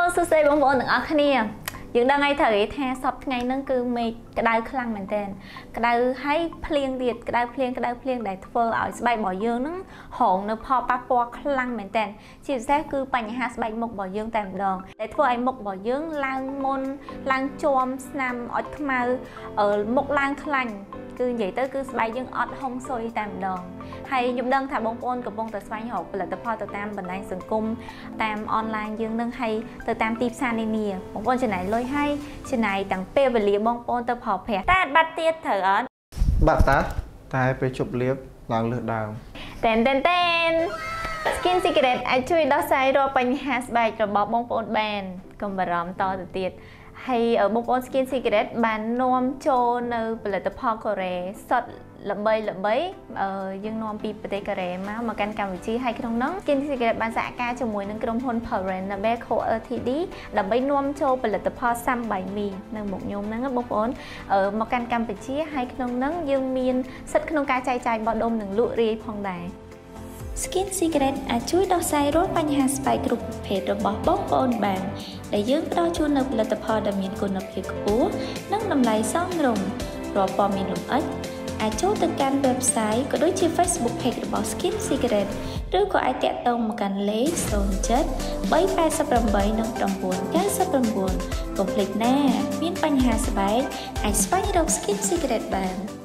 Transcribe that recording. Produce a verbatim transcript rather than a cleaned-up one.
សួស្តីបងប្អូនទាំងអស់គ្នាយើងដឹងហើយថាថាសប្តាហ៍ថ្ងៃហ្នឹងគឺមេឃក្តៅខ្លាំងមែនទែនក្តៅហើយភ្លៀងទៀតក្តៅភ្លៀងក្តៅភ្លៀងដែលធ្វើឲ្យស្បែករបស់យើងហ្នឹងរងនៅផលប៉ះពាល់ខ្លាំងមែនទែនជាពិសេសគឺបញ្ហាស្បែកមុខរបស់យើងតែម្ដងដែលធ្វើឲ្យមុខរបស់យើងឡើងមុនឡើងជាំស្នាមអុចខ្មៅមុខឡើងខ្លាញ់គឺនិយាយទៅគឺស្បែកយើងអត់ហុងស៊ុយតែម្ដងហើយខ្ញុំដឹងថាបងប្អូនកំពុងតែស្វែងរកផលិតផលទៅតាមបណ្ដាញសង្គមតាមអនឡាញយើងនឹងហើយទៅតាមទីផ្សារនានាបងប្អូនចំណាយលុយហើយចំណាយទាំងពេលវេលាបងប្អូនទៅប្រើប្រាស់តែអត់បាត់ទៀតត្រូវអត់បាត់តាតែពេលជប់លាបឡើងលើសដើមតែនតែនតែន Skin Secret អាចជួយដោះស្រាយរាល់បញ្ហាស្បែករបស់បងប្អូនបានកុំបារម្ភតទៅទៀតហើយបងប្អូន Skin Secret បាននាំចូលនៅផលិតផលកូរ៉េសុទ្ធល្បីល្បីយើងនាំពីប្រទេសកូរ៉េមកមកកាន់កម្ពុជាហើយក្នុងនោះ Skin Secret បានសហការជាមួយនឹងក្រុមហ៊ុន Paranabe Co Ltd ដើម្បីនាំចូលផលិតផល Sam by Me នៅមុខខ្ញុំហ្នឹងបងប្អូនមកកាន់កម្ពុជាហើយក្នុងនោះយើងមានសិទ្ធិក្នុងការចែកចាយបោះដុំនិងលក់រាយផងដែរ Skin Secret អាចជួយដោះស្រាយរាល់បញ្ហាស្បែកគ្រប់ប្រភេទរបស់បងប្អូនបានដែលយើងផ្ដល់ជូននូវផលិតផលដែលមានគុណភាពខ្ពស់និងតម្លៃសមរម្យរាល់ព័ត៌មានលម្អិតអាចចូលទៅកាន់ website ក៏ដូចជា Facebook Page របស់ Skin Secret ឬក៏អាចតាក់ទងមកកាន់លេខ ศูนย์ เจ็ด បី แปด แปด និង เก้า เก้า เก้า កុំភ្លេចណាមានបញ្ហាស្បែកអាចស្វែងរក Skin Secret បាន